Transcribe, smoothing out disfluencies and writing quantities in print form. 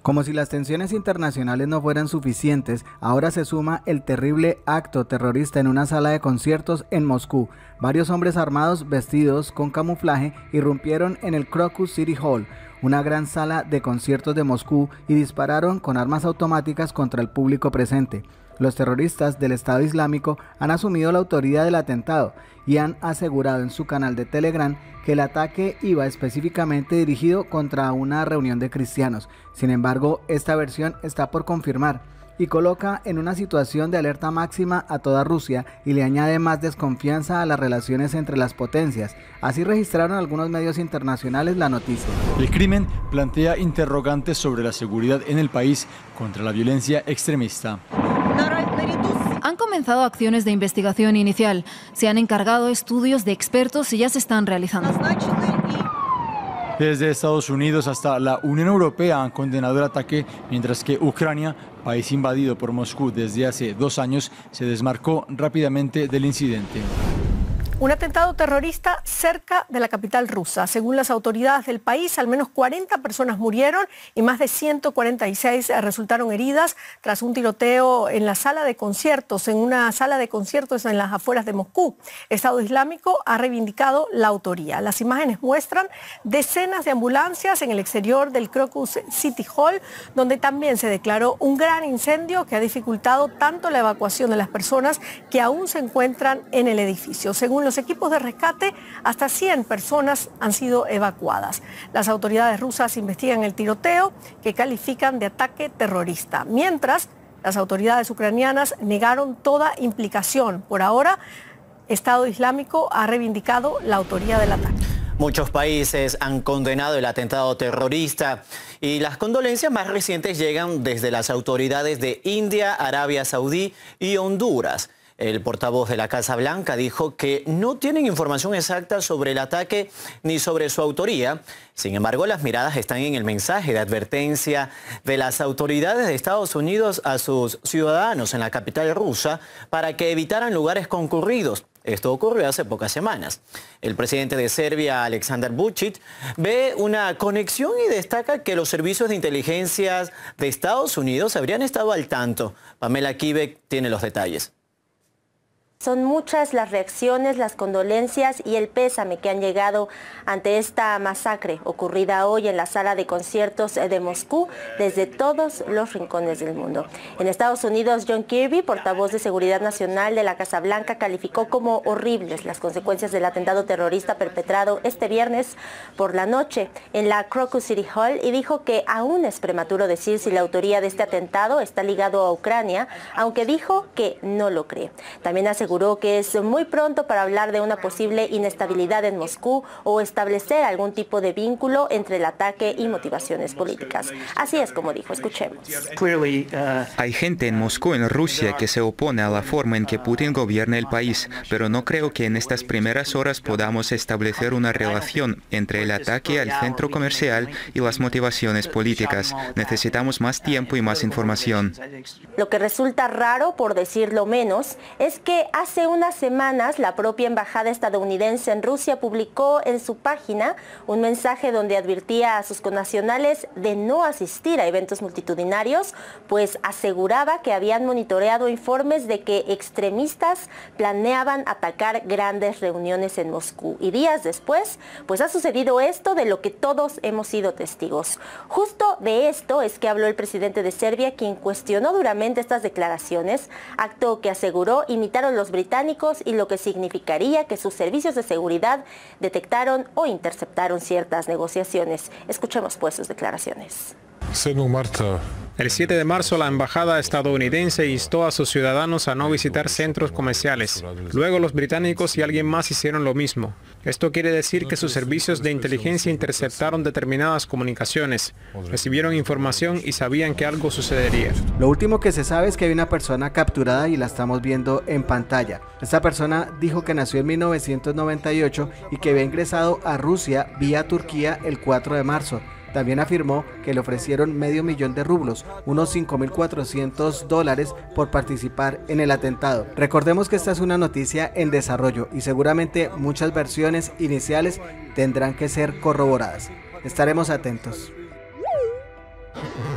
Como si las tensiones internacionales no fueran suficientes, ahora se suma el terrible acto terrorista en una sala de conciertos en Moscú. Varios hombres armados vestidos con camuflaje irrumpieron en el Crocus City Hall, una gran sala de conciertos de Moscú, y dispararon con armas automáticas contra el público presente. Los terroristas del Estado Islámico han asumido la autoría del atentado y han asegurado en su canal de Telegram que el ataque iba específicamente dirigido contra una reunión de cristianos. Sin embargo, esta versión está por confirmar y coloca en una situación de alerta máxima a toda Rusia y le añade más desconfianza a las relaciones entre las potencias. Así registraron algunos medios internacionales la noticia. El crimen plantea interrogantes sobre la seguridad en el país contra la violencia extremista. Han comenzado acciones de investigación inicial. Se han encargado estudios de expertos y ya se están realizando. Desde Estados Unidos hasta la Unión Europea han condenado el ataque, mientras que Ucrania, país invadido por Moscú desde hace 2 años, se desmarcó rápidamente del incidente. Un atentado terrorista cerca de la capital rusa. Según las autoridades del país, al menos 40 personas murieron y más de 146 resultaron heridas tras un tiroteo en la sala de conciertos, en una sala de conciertos en las afueras de Moscú. Estado Islámico ha reivindicado la autoría. Las imágenes muestran decenas de ambulancias en el exterior del Crocus City Hall, donde también se declaró un gran incendio que ha dificultado tanto la evacuación de las personas que aún se encuentran en el edificio. Según los equipos de rescate, hasta 100 personas han sido evacuadas. Las autoridades rusas investigan el tiroteo, que califican de ataque terrorista, mientras las autoridades ucranianas negaron toda implicación. Por ahora, Estado Islámico ha reivindicado la autoría del ataque. Muchos países han condenado el atentado terrorista y las condolencias más recientes llegan desde las autoridades de India, Arabia Saudí y Honduras. El portavoz de la Casa Blanca dijo que no tienen información exacta sobre el ataque ni sobre su autoría. Sin embargo, las miradas están en el mensaje de advertencia de las autoridades de Estados Unidos a sus ciudadanos en la capital rusa para que evitaran lugares concurridos. Esto ocurrió hace pocas semanas. El presidente de Serbia, Aleksandar Vučić, ve una conexión y destaca que los servicios de inteligencia de Estados Unidos habrían estado al tanto. Pamela Kivek tiene los detalles. Son muchas las reacciones, las condolencias y el pésame que han llegado ante esta masacre ocurrida hoy en la sala de conciertos de Moscú desde todos los rincones del mundo. En Estados Unidos, John Kirby, portavoz de Seguridad Nacional de la Casa Blanca, calificó como horribles las consecuencias del atentado terrorista perpetrado este viernes por la noche en la Crocus City Hall y dijo que aún es prematuro decir si la autoría de este atentado está ligado a Ucrania, aunque dijo que no lo cree. También aseguró que es muy pronto para hablar de una posible inestabilidad en Moscú o establecer algún tipo de vínculo entre el ataque y motivaciones políticas. Así es como dijo, escuchemos. Hay gente en Moscú, en Rusia, que se opone a la forma en que Putin gobierna el país, pero no creo que en estas primeras horas podamos establecer una relación entre el ataque al centro comercial y las motivaciones políticas. Necesitamos más tiempo y más información. Lo que resulta raro, por decirlo menos, es que hace unas semanas la propia embajada estadounidense en Rusia publicó en su página un mensaje donde advertía a sus connacionales de no asistir a eventos multitudinarios, pues aseguraba que habían monitoreado informes de que extremistas planeaban atacar grandes reuniones en Moscú. Y días después, pues ha sucedido esto de lo que todos hemos sido testigos. Justo de esto es que habló el presidente de Serbia, quien cuestionó duramente estas declaraciones, acto que aseguró imitaron los británicos y lo que significaría que sus servicios de seguridad detectaron o interceptaron ciertas negociaciones. Escuchemos pues sus declaraciones. El 7 de marzo la embajada estadounidense instó a sus ciudadanos a no visitar centros comerciales. Luego los británicos y alguien más hicieron lo mismo. Esto quiere decir que sus servicios de inteligencia interceptaron determinadas comunicaciones, recibieron información y sabían que algo sucedería. Lo último que se sabe es que hay una persona capturada y la estamos viendo en pantalla. Esta persona dijo que nació en 1998 y que había ingresado a Rusia vía Turquía el 4 de marzo. También afirmó que le ofrecieron $500,000, unos $5.400 por participar en el atentado. Recordemos que esta es una noticia en desarrollo y seguramente muchas versiones iniciales tendrán que ser corroboradas. Estaremos atentos.